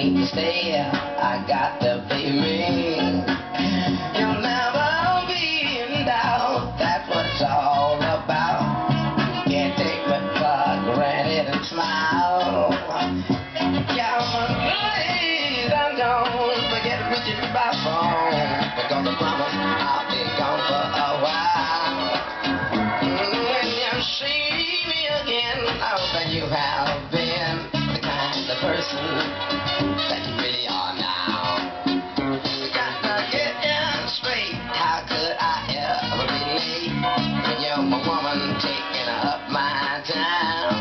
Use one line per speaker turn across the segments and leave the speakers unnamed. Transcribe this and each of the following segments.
need to stay. I got to be me. You'll never be in doubt. That's what it's all about. You can't take me for granted and smile. Yeah, please, don't forget to reach me by phone, because I promise I'll be gone for a while. When you see me again, know that you have been the kind of person that you really are now. Got to get in straight. How could I ever be late when you're my woman taking up my time?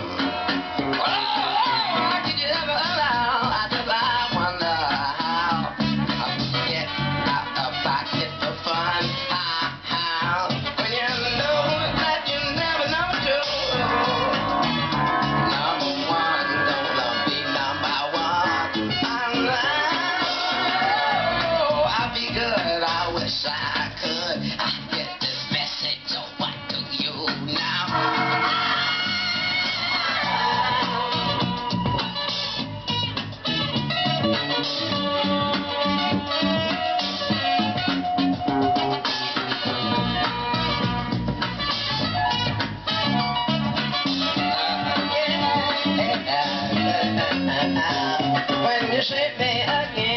Oh, did you ever allow? I wonder how I get out of pocket for fun. How when you know that you never know to. Number one, gonna be number one. I know I'll be good. I wish I could. I get this message. So what do you now? When you see me again.